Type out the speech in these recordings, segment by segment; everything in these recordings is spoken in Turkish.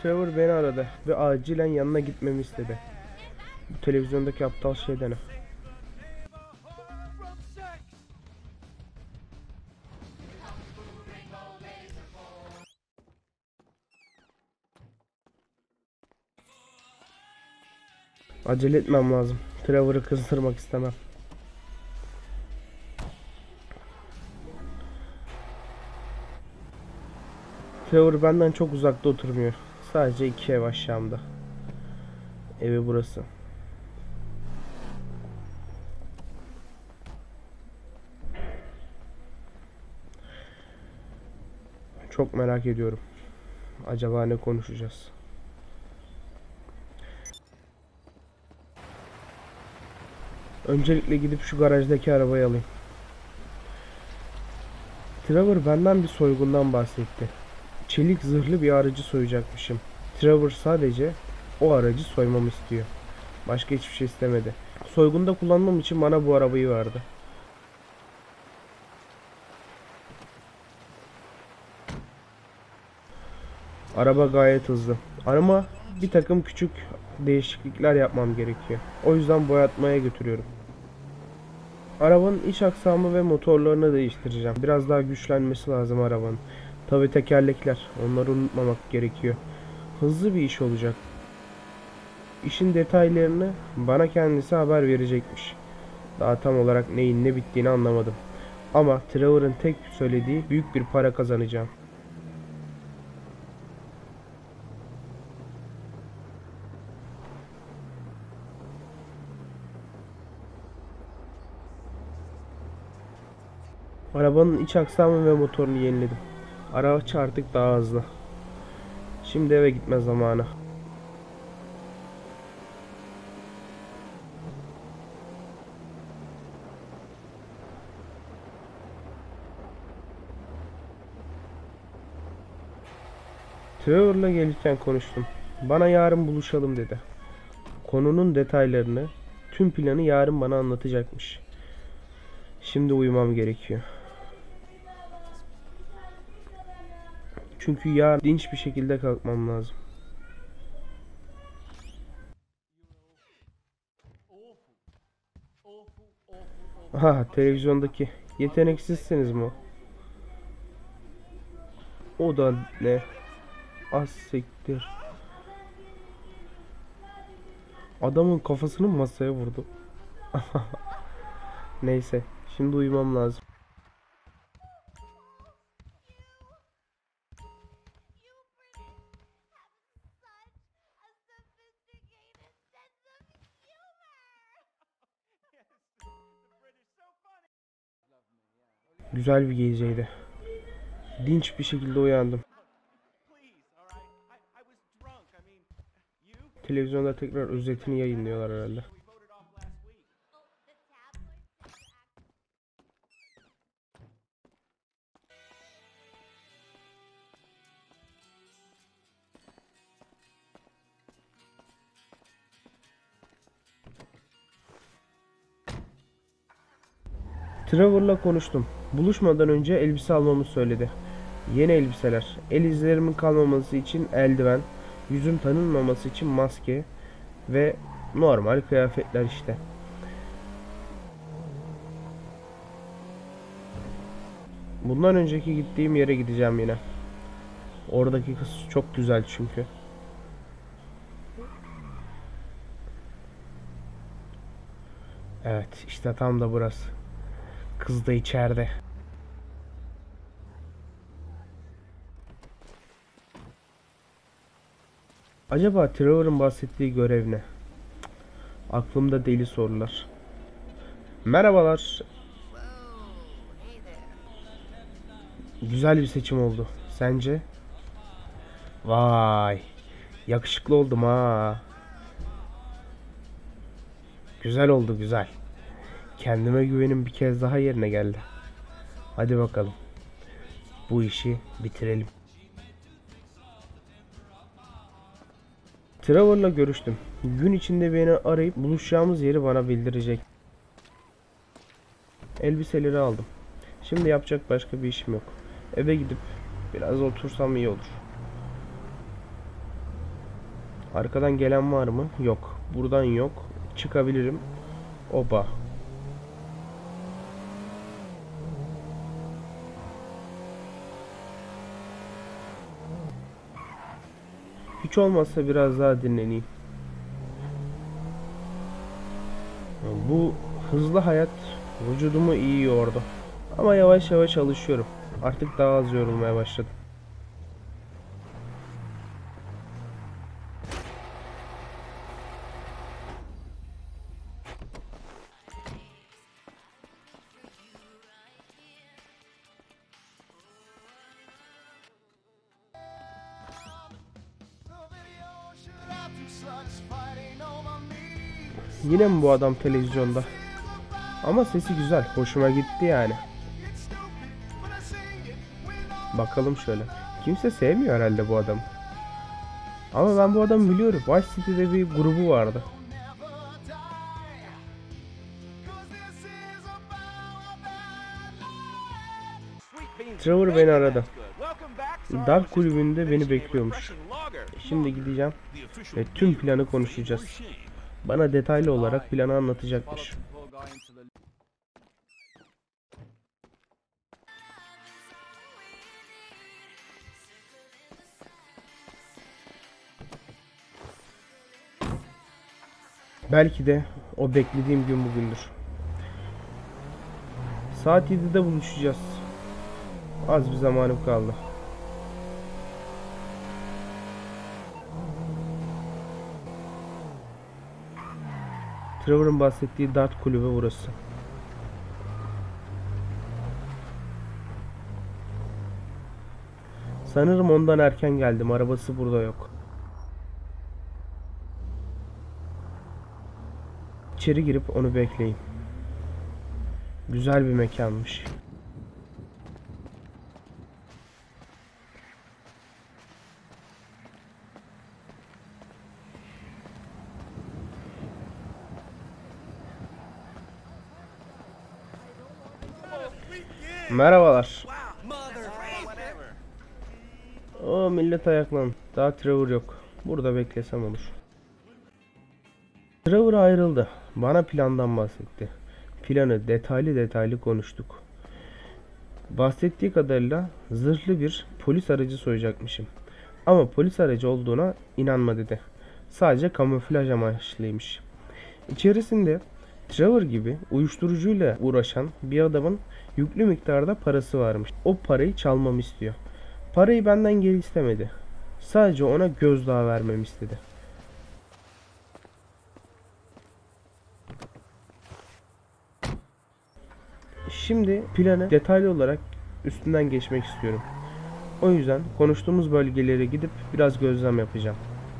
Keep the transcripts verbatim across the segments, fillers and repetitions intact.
Trevor beni aradı ve acilen yanına gitmemi istedi. Bu televizyondaki aptal şeyden. Acele etmem lazım. Trevor'ı kızdırmak istemem. Trevor benden çok uzakta oturmuyor. Sadece iki ev aşağımda. Evi burası. Çok merak ediyorum. Acaba ne konuşacağız? Öncelikle gidip şu garajdaki arabayı alayım. Trevor benden bir soygundan bahsetti. Çelik zırhlı bir aracı soyacakmışım. Trevor sadece o aracı soymamı istiyor. Başka hiçbir şey istemedi. Soygunda kullanmam için bana bu arabayı verdi. Araba gayet hızlı. Ama bir takım küçük değişiklikler yapmam gerekiyor. O yüzden boyatmaya götürüyorum. Arabanın iç aksamı ve motorlarını değiştireceğim. Biraz daha güçlenmesi lazım arabanın. Tabi tekerlekler. Onları unutmamak gerekiyor. Hızlı bir iş olacak. İşin detaylarını bana kendisi haber verecekmiş. Daha tam olarak neyin ne bittiğini anlamadım. Ama Trevor'ın tek söylediği büyük bir para kazanacağım. Arabanın iç aksamı ve motorunu yeniledim. Araç artık daha hızlı. Şimdi eve gitme zamanı. Trevor'la gelirken konuştum. Bana yarın buluşalım dedi. Konunun detaylarını, tüm planı yarın bana anlatacakmış. Şimdi uyumam gerekiyor. Çünkü yarın dinç bir şekilde kalkmam lazım. Aha, televizyondaki yeteneksizsiniz mi o? O da ne? Az siktir. Adamın kafasını masaya vurdu. Neyse, şimdi uyumam lazım. Güzel bir geceydi. Dinç bir şekilde uyandım. Televizyonda tekrar özetini yayınlıyorlar herhalde. Trevor'la konuştum. Buluşmadan önce elbise almamı söyledi. Yeni elbiseler, el izlerimin kalmaması için eldiven, yüzün tanınmaması için maske ve normal kıyafetler işte. Bundan önceki gittiğim yere gideceğim yine. Oradaki kız çok güzel çünkü. Evet, işte tam da burası. Kız da içeride. Acaba Trevor'ın bahsettiği görev ne? Aklımda deli sorular. Merhabalar. Güzel bir seçim oldu. Sence? Vay. Yakışıklı oldum ha. Güzel oldu, güzel. Kendime güvenim bir kez daha yerine geldi. Hadi bakalım. Bu işi bitirelim. Trevor'la görüştüm. Gün içinde beni arayıp buluşacağımız yeri bana bildirecek. Elbiseleri aldım. Şimdi yapacak başka bir işim yok. Eve gidip biraz otursam iyi olur. Arkadan gelen var mı? Yok. Buradan yok. Çıkabilirim. Oba. Hiç olmazsa biraz daha dinleneyim. Bu hızlı hayat vücudumu iyi yordu. Ama yavaş yavaş alışıyorum. Artık daha az yorulmaya başladım. Yine mi bu adam televizyonda? Ama sesi güzel. Hoşuma gitti yani. Bakalım şöyle. Kimse sevmiyor herhalde bu adamı. Ama ben bu adamı biliyorum. Vice City'de bir grubu vardı. Trevor beni aradı. Dark kulübünde beni bekliyormuş. Şimdi gideceğim ve tüm planı konuşacağız. Bana detaylı olarak planı anlatacakmış. Belki de o beklediğim gün bugündür. Saat yedide buluşacağız. Az bir zamanım kaldı. Trevor'ın bahsettiği dart kulübü burası. Sanırım ondan erken geldim. Arabası burada yok. İçeri girip onu bekleyin. Güzel bir mekanmış. Merhabalar. O millet ayaklan. Daha Trevor yok. Burada beklesem olur. Trevor ayrıldı. Bana plandan bahsetti. Planı detaylı detaylı konuştuk. Bahsettiği kadarıyla zırhlı bir polis aracı soyacakmışım. Ama polis aracı olduğuna inanma dedi. Sadece kamuflaj amaçlıymış. İçerisinde Trevor gibi uyuşturucuyla uğraşan bir adamın yüklü miktarda parası varmış. O parayı çalmamı istiyor. Parayı benden geri istemedi. Sadece ona gözdağı vermemi istedi. Şimdi planı detaylı olarak üstünden geçmek istiyorum. O yüzden konuştuğumuz bölgelere gidip biraz gözlem yapacağım.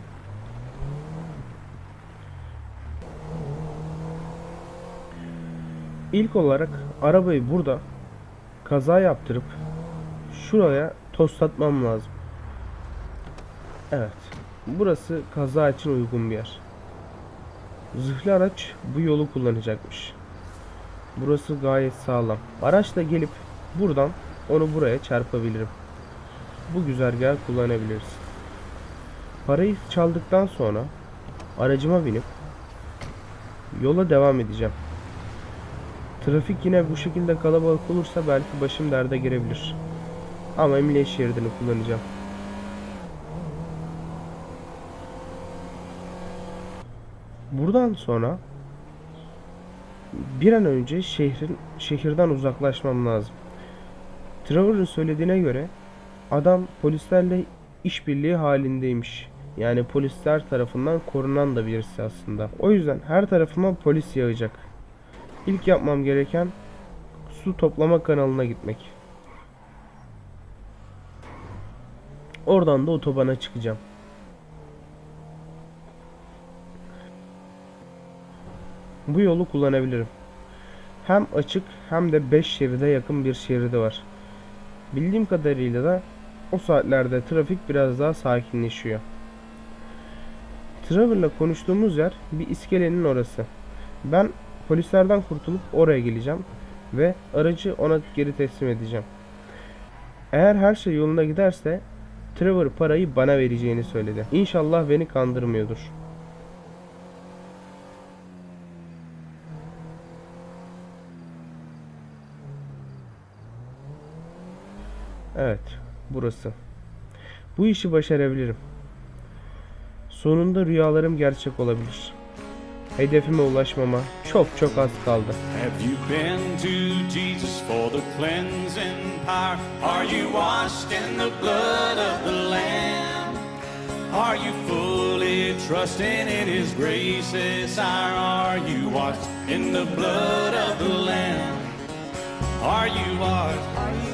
İlk olarak arabayı burada kaza yaptırıp şuraya toslatmam lazım. Evet. Burası kaza için uygun bir yer. Zırhlı araç bu yolu kullanacakmış. Burası gayet sağlam. Araçla gelip buradan onu buraya çarpabilirim. Bu güzergahı kullanabiliriz. Parayı çaldıktan sonra aracıma binip yola devam edeceğim. Trafik yine bu şekilde kalabalık olursa belki başım derde girebilir. Ama emniyet şeridini kullanacağım. Buradan sonra bir an önce şehrin şehirden uzaklaşmam lazım. Trevor'ın söylediğine göre adam polislerle işbirliği halindeymiş. Yani polisler tarafından korunan da birisi aslında. O yüzden her tarafıma polis yağacak. İlk yapmam gereken su toplama kanalına gitmek. Oradan da otobana çıkacağım. Bu yolu kullanabilirim. Hem açık hem de beş şeride yakın bir şeridi var. Bildiğim kadarıyla da o saatlerde trafik biraz daha sakinleşiyor. Trevor'la konuştuğumuz yer bir iskelenin orası. Ben polislerden kurtulup oraya geleceğim ve aracı ona geri teslim edeceğim. Eğer her şey yolunda giderse Trevor parayı bana vereceğini söyledi. İnşallah beni kandırmıyordur. Evet, burası. Bu işi başarabilirim. Sonunda rüyalarım gerçek olabilir. Hedefime ulaşmama çok çok az kaldı. Have you been to Jesus for the cleansing power? Are you washed in the blood of the Lamb? Are you fully trusting in His grace, sire? Are you washed in the blood of the Lamb? Are you washed?